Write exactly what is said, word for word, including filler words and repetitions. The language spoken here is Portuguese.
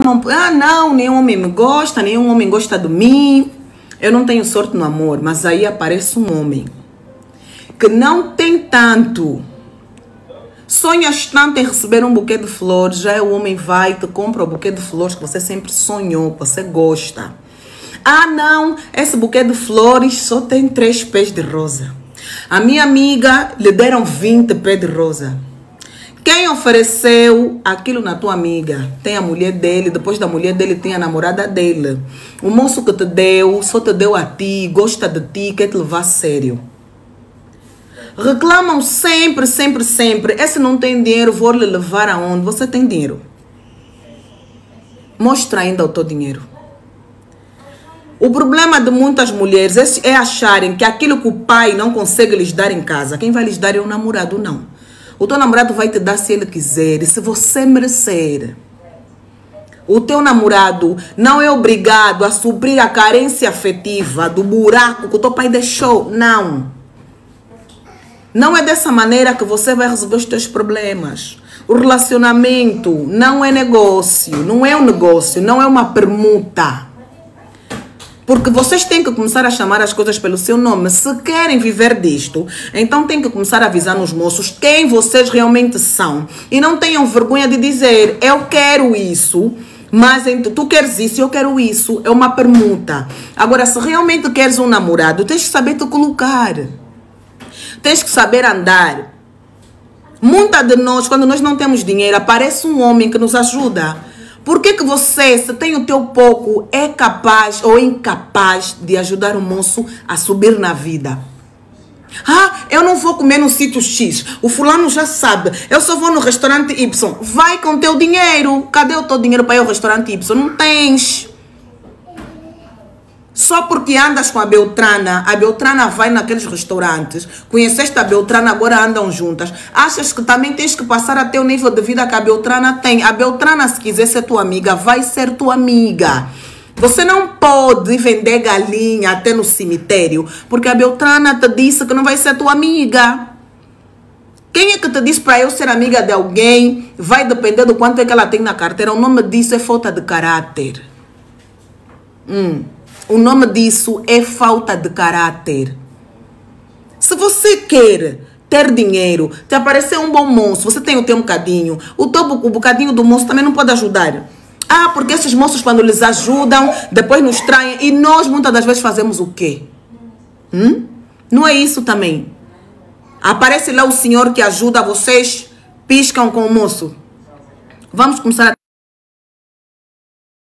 reclamam, ah não, nenhum homem me gosta, nenhum homem gosta de mim, eu não tenho sorte no amor. Mas aí aparece um homem que não tem tanto, sonhas tanto em receber um buquê de flores, já o homem vai e te compra o buquê de flores que você sempre sonhou, que você gosta. Ah não, esse buquê de flores só tem três pés de rosa. A minha amiga lhe deram vinte pés de rosa. Quem ofereceu aquilo na tua amiga? Tem a mulher dele, depois da mulher dele tem a namorada dele. O moço que te deu, só te deu a ti, gosta de ti, quer te levar a sério. Reclamam sempre, sempre, sempre. Esse não tem dinheiro, vou lhe levar aonde? Você tem dinheiro. Mostra ainda o teu dinheiro. O problema de muitas mulheres é acharem que aquilo que o pai não consegue lhes dar em casa, quem vai lhes dar é o namorado, não. O teu namorado vai te dar se ele quiser e se você merecer. O teu namorado não é obrigado a suprir a carência afetiva do buraco que o teu pai deixou. Não. Não é dessa maneira que você vai resolver os teus problemas. O relacionamento não é negócio. Não é um negócio. Não é uma permuta. Porque vocês têm que começar a chamar as coisas pelo seu nome. Se querem viver disto, então tem que começar a avisar nos moços quem vocês realmente são. E não tenham vergonha de dizer, eu quero isso, mas tu queres isso, eu quero isso. É uma permuta. Agora, se realmente queres um namorado, tens que saber te colocar. Tens que saber andar. Muitas de nós, quando nós não temos dinheiro, aparece um homem que nos ajuda. Por que que você, se tem o teu pouco, é capaz ou incapaz de ajudar o moço a subir na vida? Ah, eu não vou comer no sítio X. O fulano já sabe. Eu só vou no restaurante Y. Vai com teu dinheiro. Cadê o teu dinheiro para ir ao restaurante Y? Não tens. Só porque andas com a Beltrana, a Beltrana vai naqueles restaurantes, conheceste a Beltrana, agora andam juntas, achas que também tens que passar até o nível de vida que a Beltrana tem. A Beltrana, se quiser ser tua amiga, vai ser tua amiga. Você não pode vender galinha até no cemitério, porque a Beltrana te disse que não vai ser tua amiga. Quem é que te disse para eu ser amiga de alguém? Vai depender do quanto é que ela tem na carteira. O nome disso é falta de caráter. Hum... O nome disso é falta de caráter. Se você quer ter dinheiro, te aparecer um bom moço, você tem o teu bocadinho, o teu o bocadinho do moço também não pode ajudar. Ah, porque esses moços quando eles ajudam, depois nos traem. E nós muitas das vezes fazemos o quê? Hum? Não é isso também. Aparece lá o senhor que ajuda vocês, piscam com o moço. Vamos começar a